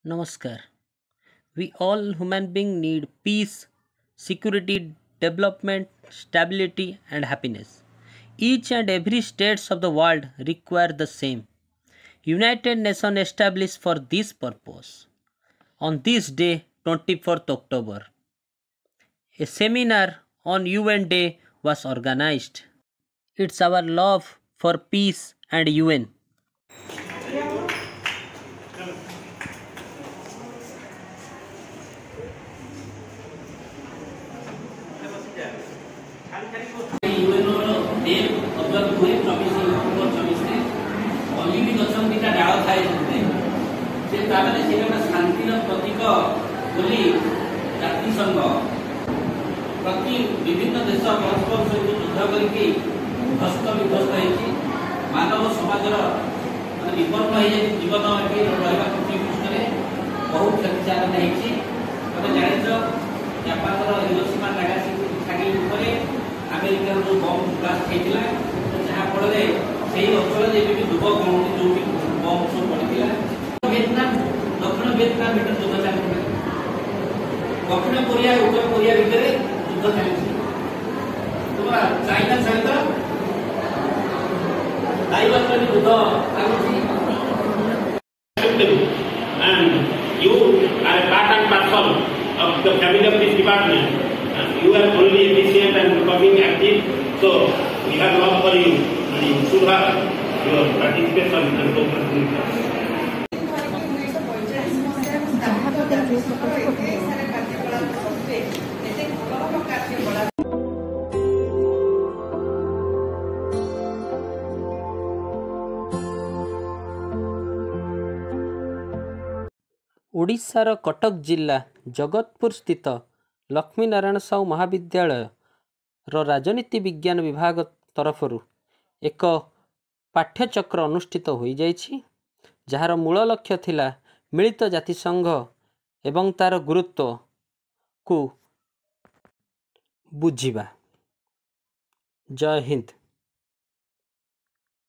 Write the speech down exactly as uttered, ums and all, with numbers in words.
Namaskar. We all human beings need peace, security, development, stability, and happiness. Each and every states of the world require the same. United Nations established for this purpose. On this day, twenty-fourth October, a seminar on U N Day was organized. It's our love for peace and U N. ୟୁଏନ୍ଓର day observe ହୁଏ ଚବିଶ October ଚବିଶରେ olive ଗଛ ଦିଟା ଡାଳ ଥାଏ ସେଥିରେ ସେ ତାମାନେ ସେଇଟା ଗୋଟେ ଶାନ୍ତିର ପ୍ରତୀକ ବୋଲି ଜାତିସଂଘ ପ୍ରତି ବିଭିନ୍ନ ଦେଶ ପରସ୍ପର ସହିତ ଯୁଦ୍ଧ କରିକି ଧ୍ୱସ୍ତ ବିଧ୍ୱସ୍ତ ହେଇଛି ମାନବ ସମାଜର ମାନେ ବିପନ୍ନ ହେଇଯାଇଛି ଜୀବନ ଏଠି ରହିବା ପୃଥିବୀ ପୃଷ୍ଠରେ ବହୁ କ୍ଷତିସାଧନ ହେଇଛି ତମେ ଜାଣିଛ ଜାପାନର ହିରୋସୀମା ନାଗାସାକି ଉପରେ ଆମେରିକାର ଯେଉଁ ବମ୍ ବ୍ଲାଷ୍ଟ ହେଇଥିଲା ଯାହାଫଳରେ ସେହି ଅଞ୍ଚଳରେ ଏବେ ବି ଯୁବ କୌଣସି ଯେଉଁଠି ବମ୍ ସବୁ ପଡ଼ିଥିଲା ଭିଏତନାମ ଦକ୍ଷିଣ ଭିଏତନାମ ଭିତରେ ଯୁଦ୍ଧ ଚାଲିଥିଲା ଦକ୍ଷିଣ କୋରିଆ ଉତ୍ତର କୋରିଆ ଭିତରେ ଯୁଦ୍ଧ ଚାଲିଛି ତୁମର ଚାଇନା ସହିତ ଦାଇବର୍ତ୍ତନୀ ଯୁଦ୍ଧ ଲାଗୁଛି and you are a part and parcel of the family of this department. You are only efficient and becoming active, so we have love for you and you should have your participation and cooperation. ଓଡ଼ିଶାର କଟକ ଜିଲ୍ଲା ଜଗତପୁର ସ୍ଥିତ ଲକ୍ଷ୍ମୀନାରାୟଣ ସାହୁ ମହାବିଦ୍ୟାଳୟର ରାଜନୀତି ବିଜ୍ଞାନ ବିଭାଗ ତରଫରୁ ଏକ ପାଠ୍ୟଚକ୍ର ଅନୁଷ୍ଠିତ ହୋଇଯାଇଛି ଯାହାର ମୂଳ ଲକ୍ଷ୍ୟ ଥିଲା ମିଳିତ ଜାତିସଂଘ ଏବଂ ତା'ର ଗୁରୁତ୍ୱକୁ ବୁଝିବା। ଜୟ ହିନ୍ଦ।